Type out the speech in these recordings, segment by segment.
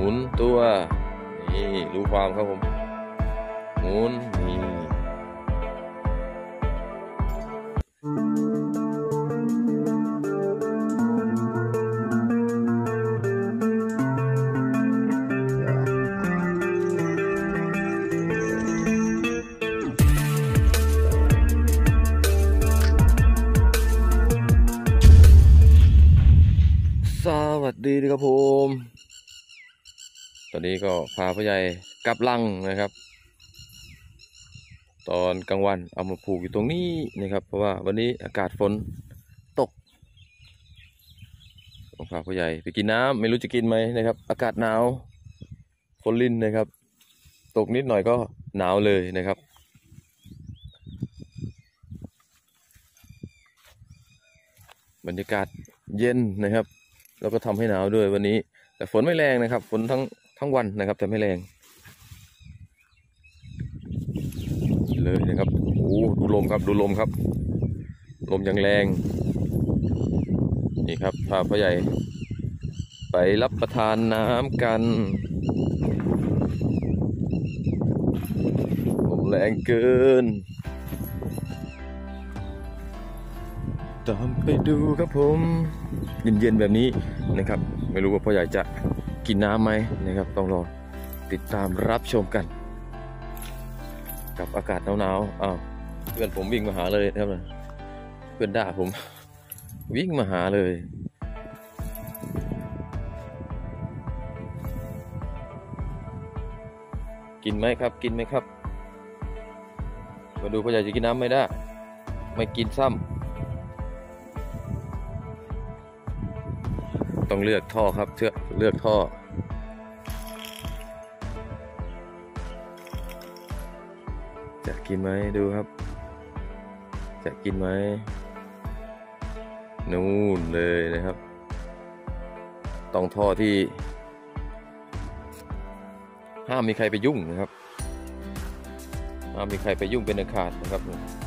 มุนตัวนี่รู้ความครับผมหมุนนี่สวัสดีครับผมตอนนี้ก็พาพ่อใหญ่กลับลังนะครับตอนกลางวันเอามาผูกอยู่ตรงนี้นะครับเพราะว่าวันนี้อากาศฝนตกต้องพาพ่อใหญ่ไปกินน้ำไม่รู้จะกินไหมนะครับอากาศหนาวฝนลิ่นนะครับตกนิดหน่อยก็หนาวเลยนะครับบรรยากาศเย็นนะครับแล้วก็ทำให้หนาวด้วยวันนี้แต่ฝนไม่แรงนะครับฝนทั้งวันนะครับแต่ไม่แรงเลยนะครับโอ้ดูลมครับดูลมครับลมอย่างแรงนี่ครับพาพ่อใหญ่ไปรับประทานน้ำกันลมแรงเกินตามไปดูครับผมเย็นๆแบบนี้นะครับไม่รู้ว่าพ่อใหญ่จะกินน้ำไหมนะครับต้องรอติดตามรับชมกันกับอากาศหนาวๆอ้าวเพื่อนผมวิ่งมาหาเลยนะครับเพื่อนด่าผมวิ่งมาหาเลยกินไหมครับกินไหมครับมาดูพ่อใหญ่จะกินน้ำไม่ได้ไม่กินซ้ำต้องเลือกท่อครับเลือกท่อจะกินไหมดูครับจะกินไหมนู่นเลยนะครับต้องท่อที่ห้ามมีใครไปยุ่งนะครับห้ามมีใครไปยุ่งเป็นอันขาดนะครับ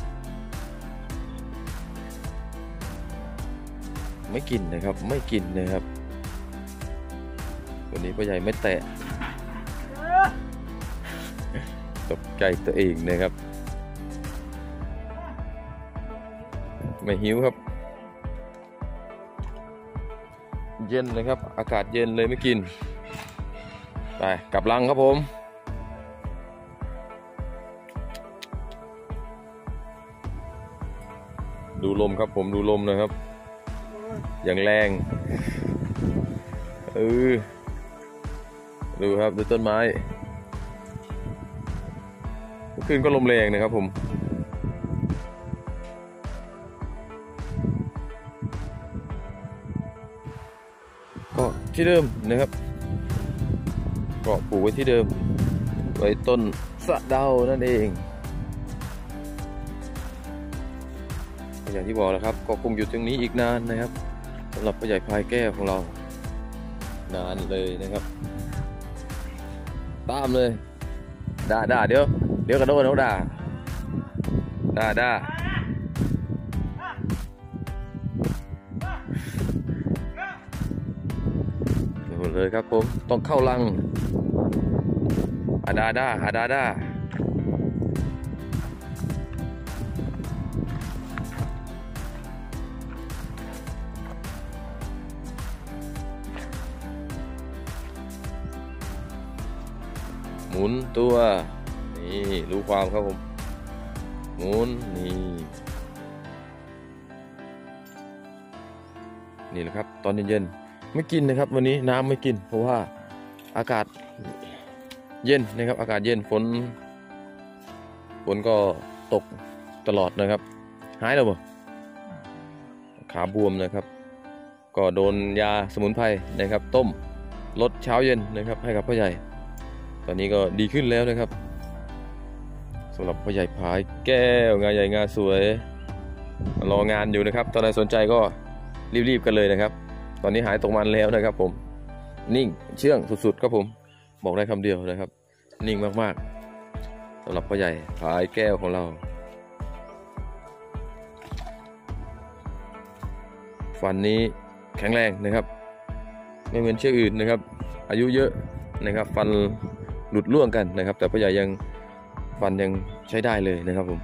ไม่กินนะครับไม่กินนะครับวันนี้พ่อใหญ่ไม่แตะตกใจตัวเองนะครับไม่หิวครับเย็นนะครับอากาศเย็นเลยไม่กินไปกลับลังครับผมดูลมครับผมดูลมนะครับอย่างแรงดูครับดูต้นไม้เมื่อคืนก็ลมแรงนะครับผมก็ที่เดิมนะครับก็ปลูกไว้ที่เดิมไว้ต้นสะเดานั่นเองอย่างที่บอกแล้วครับก็คงอยู่ตรงนี้อีกนานนะครับสำหรับพ่อใหญ่พายแก้วของเรานานเลยนะครับตามเลยด่าเดี๋ยวกระโดดเขาด่าหมดเลยครับผมต้องเข้าลังด่าหมุนตัวนี่รู้ความครับผมหมุนนี่แหละครับตอนเย็นๆไม่กินนะครับวันนี้น้ำไม่กินเพราะว่าอากาศเย็นนะครับอากาศเย็นฝนก็ตกตลอดนะครับหายแล้วบ่ขาบวมนะครับก็โดนยาสมุนไพรนะครับต้มลดเช้าเย็นนะครับให้กับพ่อใหญ่ตอนนี้ก็ดีขึ้นแล้วนะครับสำหรับพ่อใหญ่พายแก้วงาใหญ่งาสวยรองานอยู่นะครับตอนใดสนใจก็รีบๆกันเลยนะครับตอนนี้หายตกมันแล้วนะครับผมนิ่งเชื่องสุดๆครับผมบอกได้คำเดียวนะครับนิ่งมากๆสำหรับพ่อใหญ่พายแก้วของเราฟันนี้แข็งแรงนะครับไม่เหมือนเชือกอื่นนะครับอายุเยอะนะครับฟันหลุดร่วงกันนะครับแต่พ่อใหญ่ยังฟันยังใช้ได้เลยนะครับผม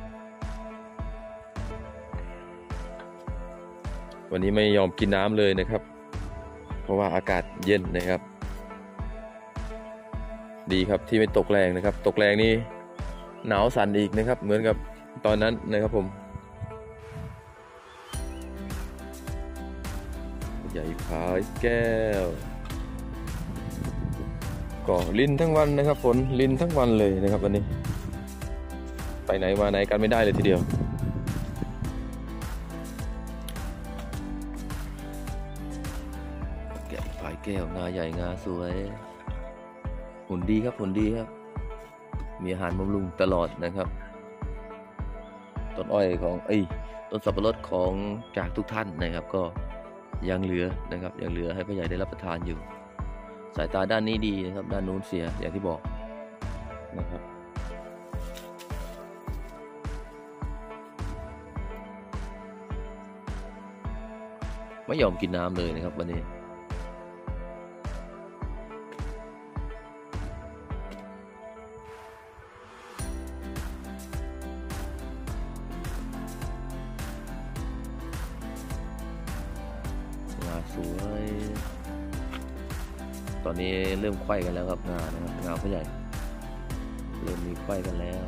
วันนี้ไม่ยอมกินน้ำเลยนะครับเพราะว่าอากาศเย็นนะครับดีครับที่ไม่ตกแรงนะครับตกแรงนี่หนาวสั่นอีกนะครับเหมือนกับตอนนั้นนะครับผมใหญ่พายแก้วก็ลินทั้งวันนะครับฝนลินทั้งวันเลยนะครับวันนี้ไปไหนมาไหนกันไม่ได้เลยทีเดียวแกะพายแก้วงาใหญ่งาสวยหุ่นดีครับหุ่นดีครับมีอาหารบำรุงตลอดนะครับต้นอ้อยของต้นสับปะรดของจากทุกท่านนะครับก็ยังเหลือนะครับยังเหลือให้พ่อใหญ่ได้รับประทานอยู่สายตาด้านนี้ดีนะครับด้านนู้นเสียอย่างที่บอกนะครับไม่ยอมกินน้ำเลยนะครับวันนี้งาสวยตอนนี้เริ่มไขว้กันแล้วครับงานะครับงาพ่อใหญ่เริ่มมีไขว้กันแล้ว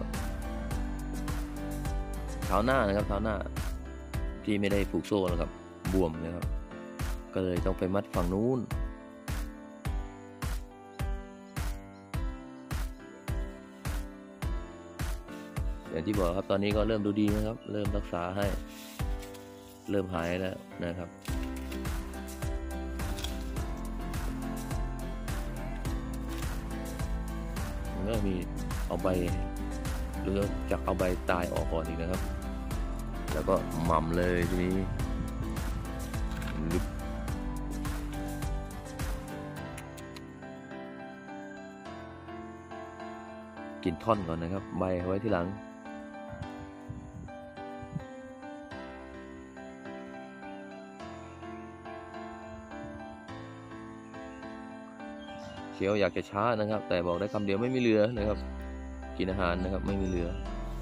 เท้าหน้านะครับเท้าหน้าที่ไม่ได้ผูกโซ่นะครับบวมนะครับก็เลยต้องไปมัดฝั่งนู้นอย่างที่บอกครับตอนนี้ก็เริ่มดูดีนะครับเริ่มรักษาให้เริ่มหายแล้วนะครับก็มีเอาใบหรือจากเอาใบตายออกก่อนอีกนะครับแล้วก็หม่ำเลยทีนี้กินท่อนก่อนนะครับใบเอาไว้ที่หลังเคี้ยวอยากจะช้านะครับแต่บอกได้คำเดียวไม่มีเหลือนะครับกินอาหารนะครับไม่มีเหลือ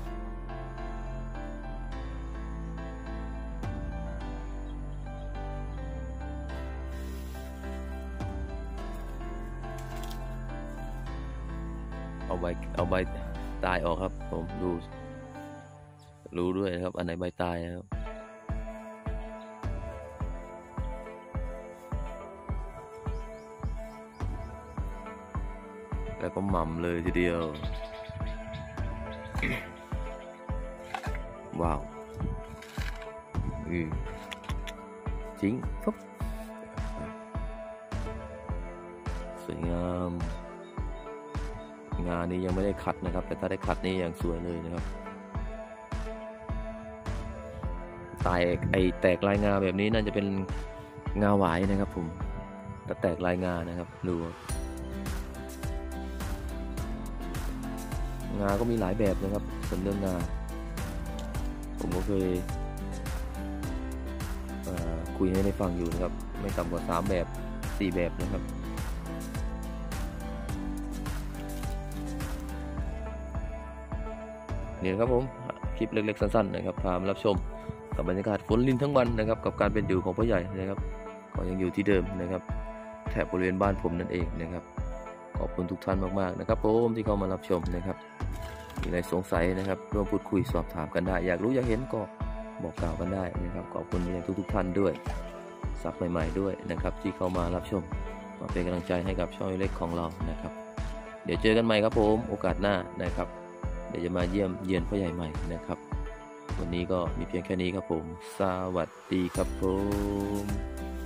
เอาใบตายออกครับผมรู้ด้วยนะครับอันไหนใบตายนะครับแล้วก็หม่ำเลยทีเดียวว้าวจริงปุ๊บสวยงามงานนี้ยังไม่ได้ขัดนะครับแต่ถ้าได้ขัดนี่อย่างสวยเลยนะครับแตกลายงาแบบนี้น่าจะเป็นงาหวายนะครับผมถ้าแตกลายงานะครับดูงาก็มีหลายแบบนะครับส่วนเรื่องงาผมก็เคยคุยให้ได้ฟังอยู่นะครับไม่ต่ำกว่า3แบบ4แบบนะครับนี่นะครับผมคลิปเล็กๆสั้นๆนะครับพามารับชมกับบรรยากาศฝนลินทั้งวันนะครับกับการเป็นอยู่ของพ่อใหญ่นะครับก็ยังอยู่ที่เดิมนะครับแถบบริเวณบ้านผมนั่นเองนะครับขอบคุณทุกท่านมากๆนะครับผมที่เข้ามารับชมนะครับมีอะไรสงสัยนะครับร่วมพูดคุยสอบถามกันได้อยากรู้อยากเห็นก็บอกกล่าวกันได้นะครับขอบคุณอย่างทุกท่านด้วยซับใหม่ๆด้วยนะครับที่เข้ามารับชมมาเป็นกำลังใจให้กับช่องเล็กของเรานะครับเดี๋ยวเจอกันใหม่ครับผมโอกาสหน้านะครับเดี๋ยวจะมาเยี่ยมเยียนพ่อใหญ่ใหม่นะครับวันนี้ก็มีเพียงแค่นี้ครับผมสวัสดีครับผม